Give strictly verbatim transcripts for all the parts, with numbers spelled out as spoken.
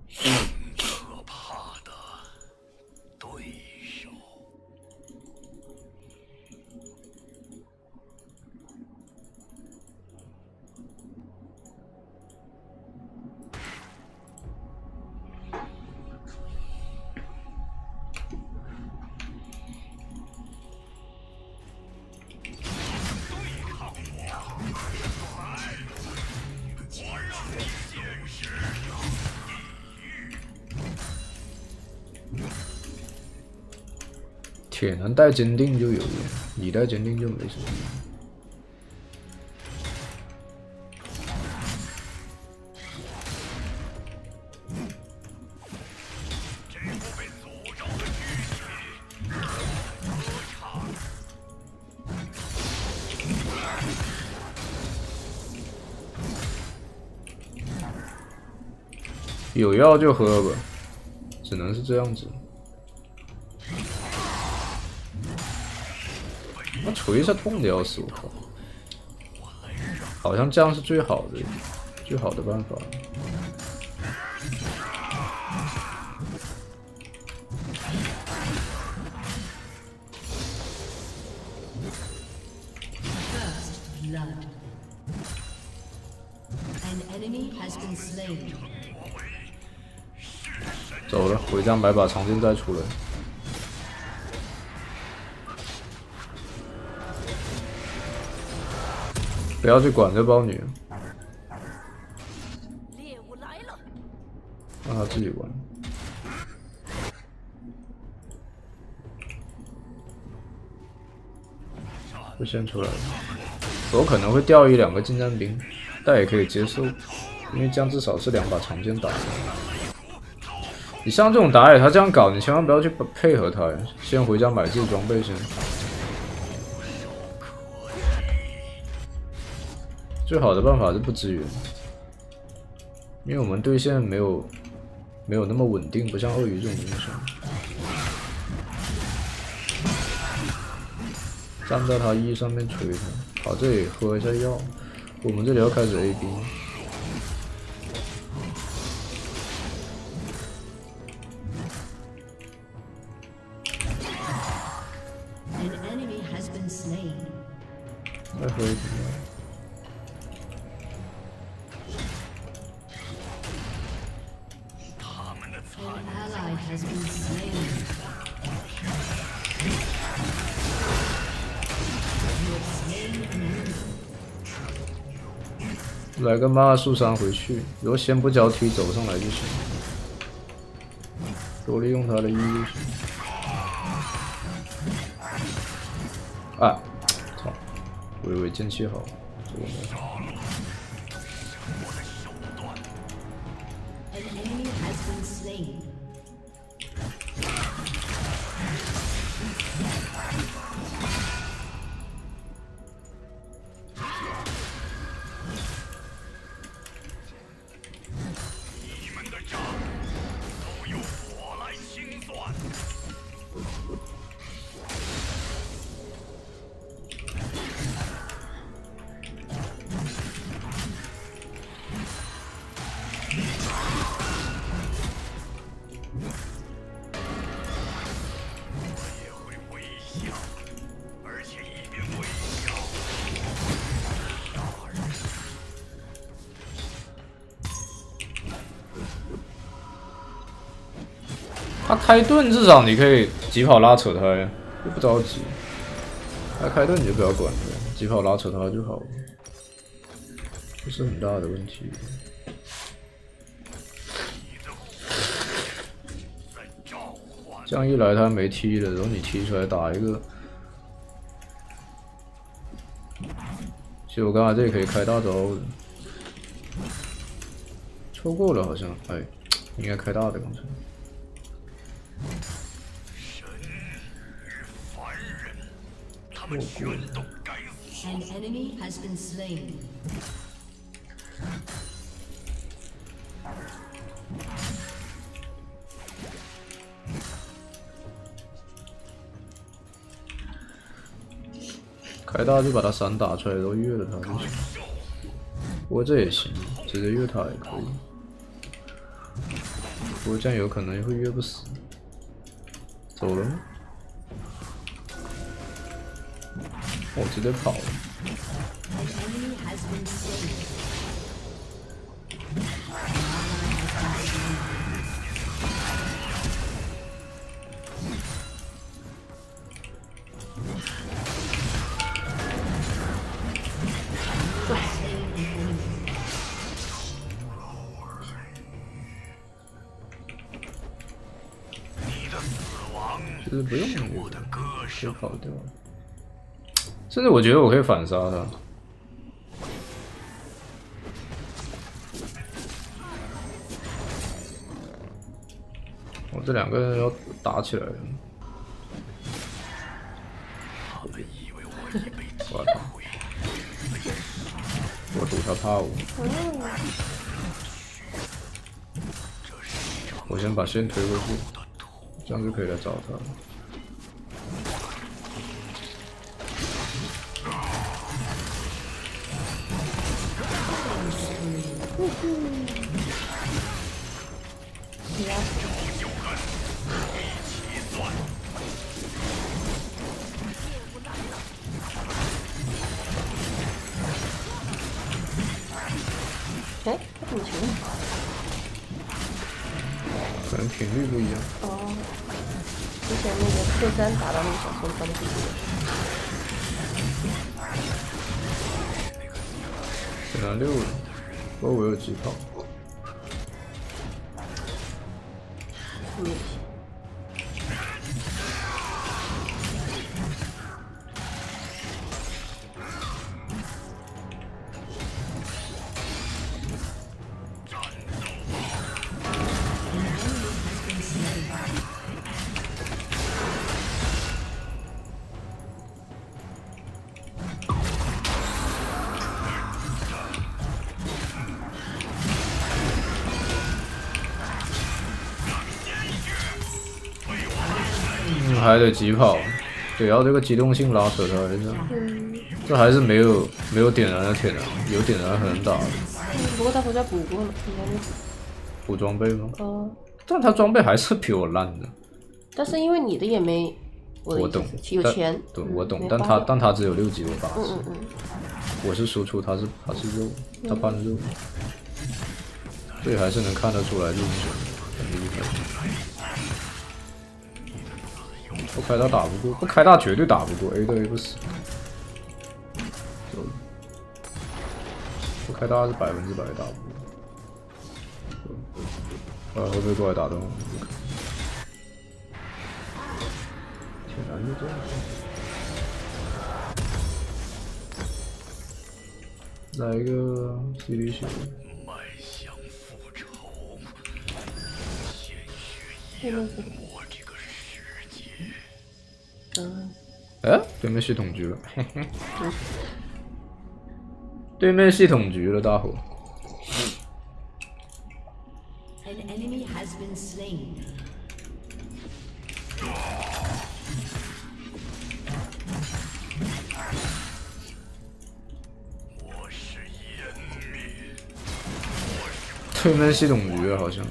可怕的对手。 铁能带坚定就有用，你带坚定就没什么用。有药就喝吧，只能是这样子。那锤一下痛的要死我靠！好像这样是最好的，最好的办法。走了，回家买把长剑再出来。不要去管这包女，让她自己玩。就先出来了，我可能会掉一两个近战兵，但也可以接受，因为这样至少是两把长剑打。你像这种打野，他这样搞，你千万不要去配合他呀，先回家买自己装备先。最好的办法是不支援，因为我们对线没有没有那么稳定，不像鳄鱼这种英雄。站在他 E 上面锤他，好，这里喝一下药，我们这里要开始 A B。再喝一瓶药。 来个妈树山回去，如果先不交替走上来就行，多利用他的 E 就行。啊，操！我以为剑气好，结果没好。 他开盾至少你可以疾跑拉扯他呀，又不着急。他开盾你就不要管了，疾跑拉扯他就好了，不是很大的问题。这样一来他没踢了，然后你踢出来打一个，其实我刚才这里可以开大招的，错过了好像，哎，应该开大的刚才。 神与凡人，他们全都该死。An enemy has been slain. 开大就把他闪打出来，都越了他就行。不过这也行，直接越他也可以。 不过这样有可能会约不死。走了吗？我、哦、直接跑了。其实不用那个，可以跑掉。甚至我觉得我可以反杀他。我、哦、这两个人要打起来了。我操！我赌他怕我。我先把线推过去。 这样就可以来找他了。 哎，他怎么球？ 可能频率不一样。 哦。 之前那个 Q 三打到那个小松他们自己的。 现在六了，不过我有几炮。 没。 还得急跑，对，要这个机动性拉扯他一下。嗯、这还是没有没有点燃的铁男，有点燃很难打的。 嗯、不过他回家补过了，应该是补装备吗？ 哦、呃。 但他装备还是比我烂的。 但是因为你的也没，我, 我懂， 有钱。 对，我懂，但他但他只有六级，我八级。 嗯嗯嗯。 我是输出，他是他是肉，他半肉，所以还是能看得出来这英雄很厉害。 不开大打不过，不开大绝对打不过 ，A 对 A 不死。不开大是百分之百打不过。啊，会不会过来打动？挺难的这样。来一个 C D 血。 迈向复仇，鲜血淹没这个世界。 嗯。 哎，对面系统局了，嘿嘿。对面系统局了，大伙。 An enemy has been slain. 我是湮灭。 对面系统局了，好像。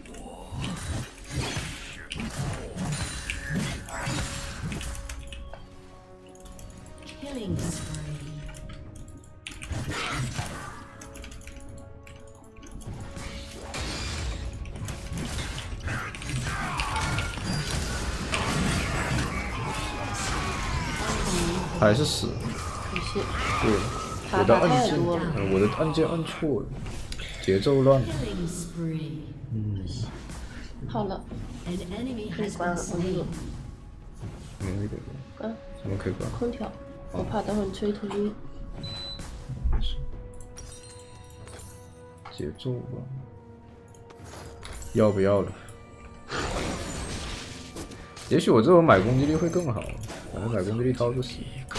还是死了。对，我的按键，嗯，我的按键按错了，节奏乱了。嗯。 好了，可以关了，我那个。 嗯，那个。 关。 什么可以关？ 空调，我怕等会吹头晕。 节奏吧。要不要了？也许我这种买攻击力会更好，反正买攻击力掏不死。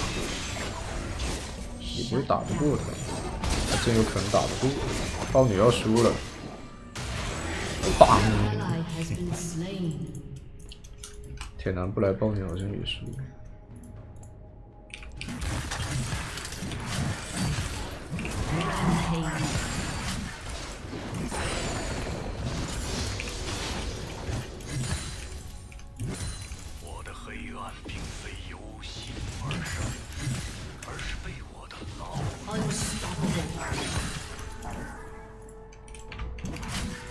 也不是打不过他，他真有可能打不过。豹女要输了，棒！铁男不来，豹女好像也输。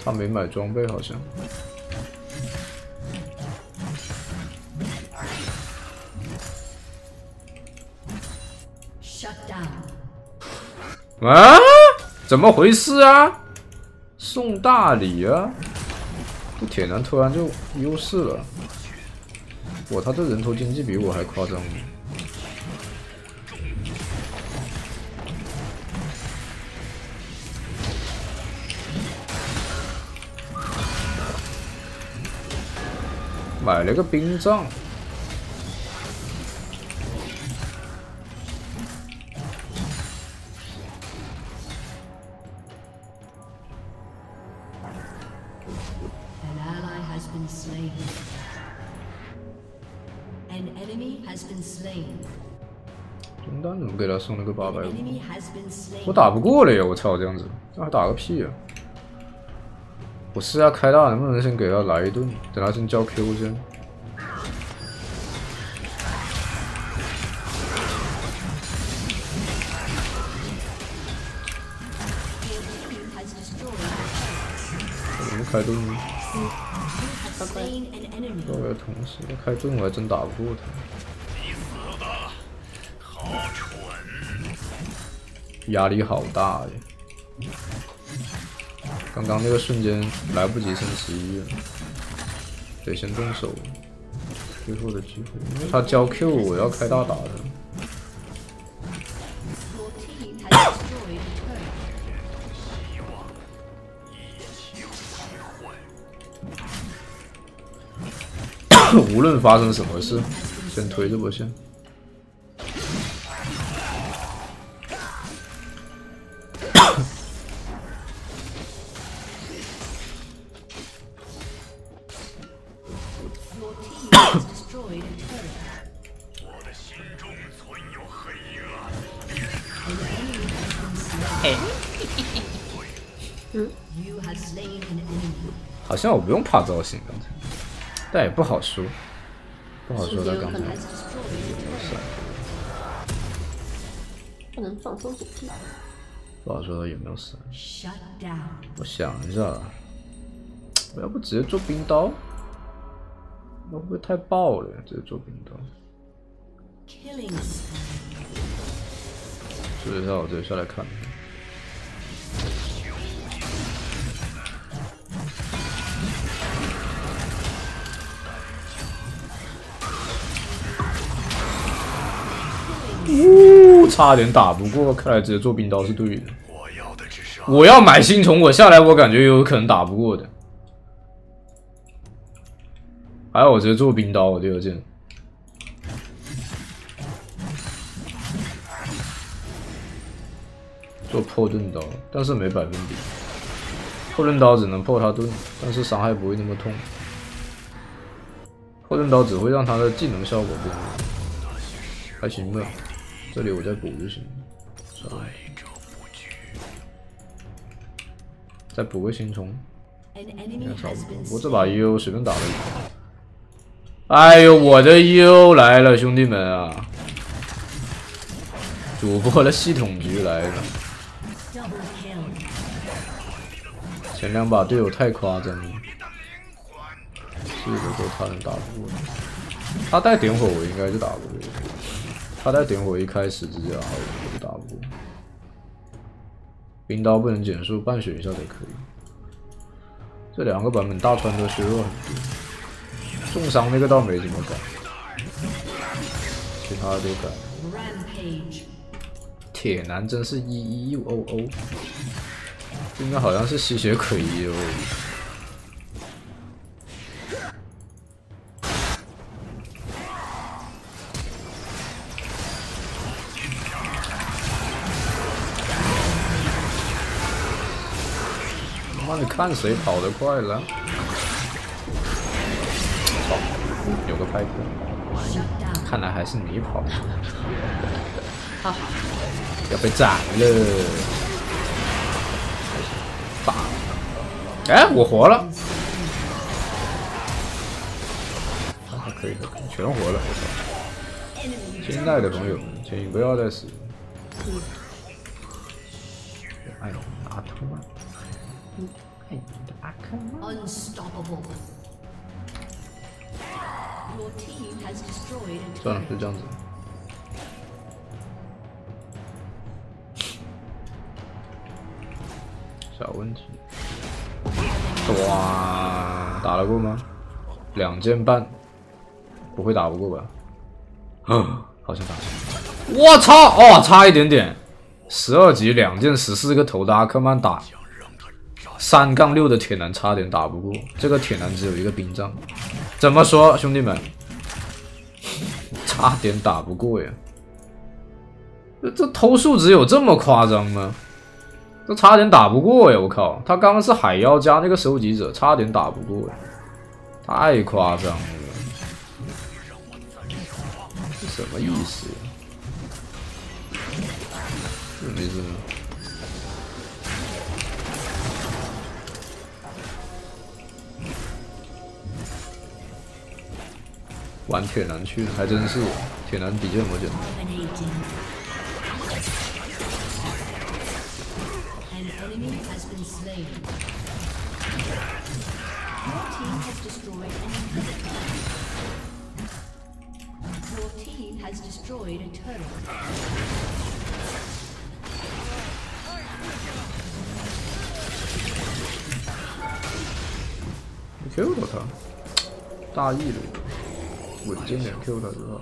他没买装备好像。啊？怎么回事啊？送大礼啊！这铁男突然就优势了。哇，他这人头经济比我还夸张。买了个冰杖。 中单怎么给他送了个八百五？我打不过了呀！我操，这样子，这还打个屁啊！我试下开大能不能先给他来一顿，等他先交 Q 先。怎么开盾呢？嗯，作为同事开盾我还真打不过他。 压力好大耶！刚刚那个瞬间来不及升十一了，得先动手。最后的机会，因为他交 Q， 我要开大打的。无论发生什么事，先推这波线。 好像我不用怕造型，刚才，但也不好说，不好说他刚才。 不能放松警惕。 不好说他有没有闪。我想一下，我要不直接做冰刀？那会不会太爆了？直接做冰刀。试一下，我直接下来看。 呜，差点打不过，看来直接做冰刀是对的。我要买星虫，我下来我感觉有可能打不过的。还有我直接做冰刀，我第二件。做破盾刀，但是没百分比。破盾刀只能破他盾，但是伤害不会那么痛。破盾刀只会让他的技能效果变弱，还行吧。 这里我再补就行，算了，再补个星虫，应该差不多。我这把 U 随便打了一把。哎呦，我的 U 来了，兄弟们啊！主播的系统局来了。前两把队友太夸张了，是的都他能打不过。他带点火，我应该就打不过。 他带点火一开始直接啊，我就打不过。冰刀不能减速，半血一下才可以。这两个版本大川的削弱很多，重伤那个倒没怎么改，其他的都改。铁男真是一一 U O O， 应该好像是吸血鬼一哦。 妈，你看谁跑得快了？操，有个派克，看来还是你跑的。 好， 要被斩了！打！哎，我活了！还可以的，全活了！我操！亲爱的朋友们，请不要再死！哎，拿特曼。 Unstoppable. Your team has destroyed a 算了， turret. 就这样子。小问题。哇，打得过吗？两件半，不会打不过吧？嗯，好像打不过。我操！哦，差一点点。十二级两件十四个头的阿克曼打三杠六的铁男，差点打不过。这个铁男只有一个兵杖，怎么说，兄弟们？差点打不过呀！这这偷数值有这么夸张吗？这差点打不过呀！我靠，他刚刚是海妖加那个收集者，差点打不过呀，太夸张了！这什么意思呀？这没事。玩铁男去了，还真是铁男比剑魔简单。 An enemy has been slain. Your team has destroyed an inhibitor. Your team has destroyed a turret. 你 Q 到他，大意了，稳健点 Q 他就好。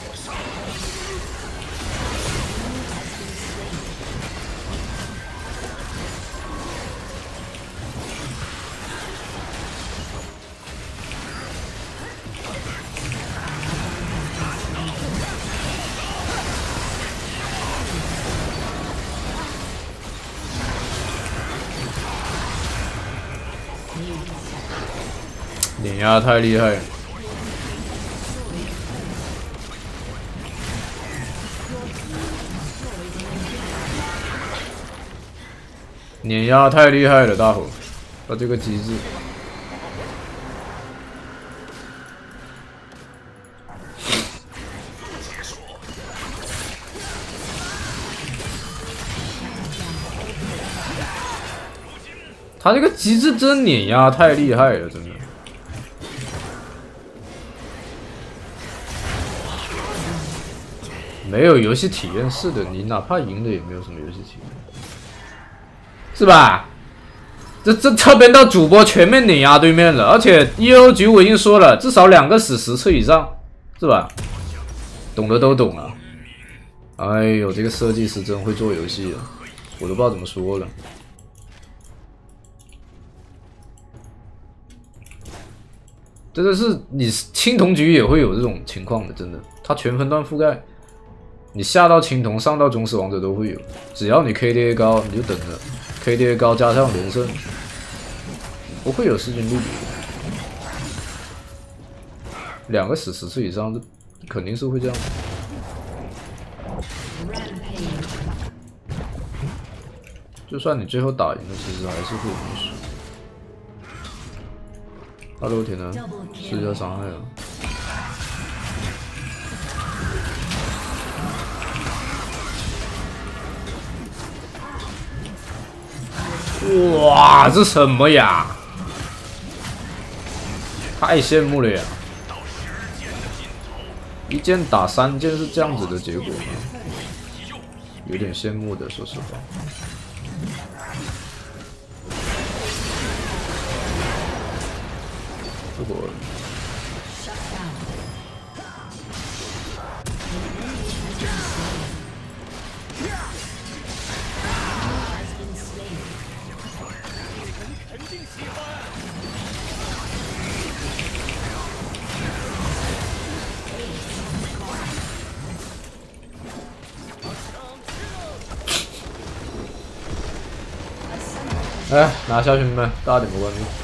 碾压太厉害了，碾压太厉害了，大伙，他这个机制，他这个机制真碾压太厉害了，真的。 没有游戏体验是的，你哪怕赢了也没有什么游戏体验，是吧？这这这边的主播全面碾压对面了，而且 E O 局我已经说了，至少两个死十次以上，是吧？懂的都懂了。哎呦，这个设计师真会做游戏啊，我都不知道怎么说了。真的是你青铜局也会有这种情况的，真的，它全分段覆盖。 你下到青铜，上到宗师王者都会有，只要你 K D A 高，你就等着 K D A 高加上连胜，不会有势均力敌。两个死十次以上，这肯定是会这样。就算你最后打赢了，其实还是会容易输。Hello， 铁男，试一下伤害啊！ 哇，这什么呀？太羡慕了呀！一剑打三剑是这样子的结果吗？有点羡慕的，说实话。如果哎，拿下兄弟们，大点波关注。